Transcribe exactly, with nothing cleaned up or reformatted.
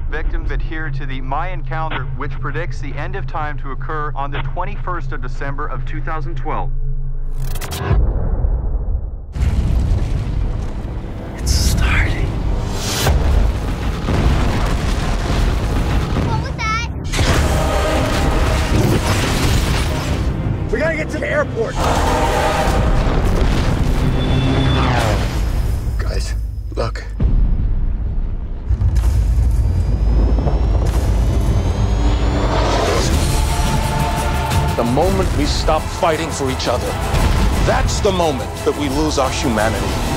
Victims adhere to the Mayan calendar, which predicts the end of time to occur on the twenty-first of December of two thousand twelve. It's starting. What was that? We gotta get to the airport. Guys, look. The moment we stop fighting for each other, that's the moment that we lose our humanity.